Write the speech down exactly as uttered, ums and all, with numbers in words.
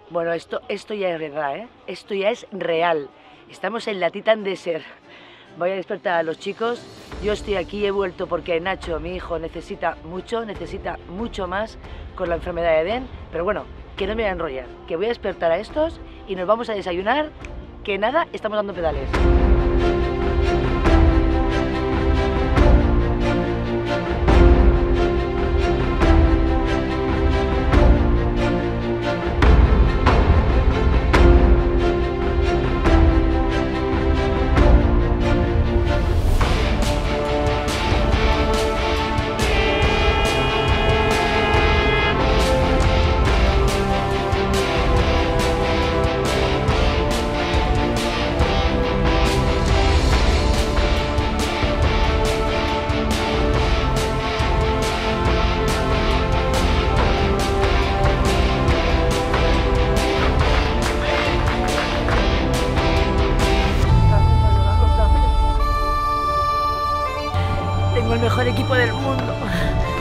Bueno, esto, esto ya es verdad, ¿eh? Esto ya es real. Estamos en la Titan Desert. Voy a despertar a los chicos. Yo estoy aquí, he vuelto porque Nacho, mi hijo, necesita mucho, necesita mucho más con la enfermedad de Edén. Pero bueno, que no me voy a enrollar, que voy a despertar a estos y nos vamos a desayunar, que nada, estamos dando pedales. Tengo el mejor equipo del mundo.